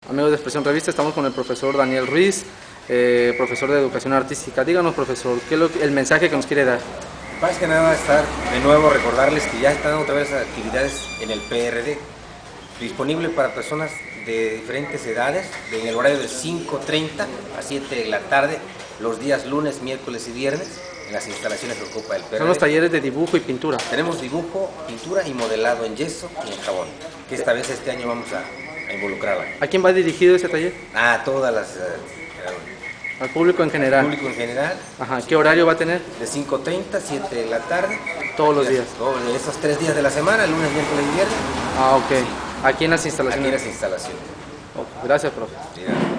Amigos de Expresión Revista, estamos con el profesor Daniel Ruiz, profesor de Educación Artística. Díganos, profesor, ¿qué es el mensaje que nos quiere dar? Más que nada estar de nuevo, recordarles que ya están otra vez actividades en el PRD, disponible para personas de diferentes edades, en el horario de 5:30 a 7 de la tarde, los días lunes, miércoles y viernes, en las instalaciones que ocupa el PRD. Son los talleres de dibujo y pintura. Tenemos dibujo, pintura y modelado en yeso y en jabón, que esta vez este año vamos a involucrarla. ¿A quién va dirigido ese taller? A todas las... Al público en general. Al público en general. Ajá. ¿Qué horario va a tener? De 5:30 a 7 de la tarde. Todos los días. Esos 3 días de la semana, lunes, miércoles y viernes. Ah, ok. Sí. Aquí en las instalaciones. Aquí en las instalaciones. Okay. Gracias, profe. Sí.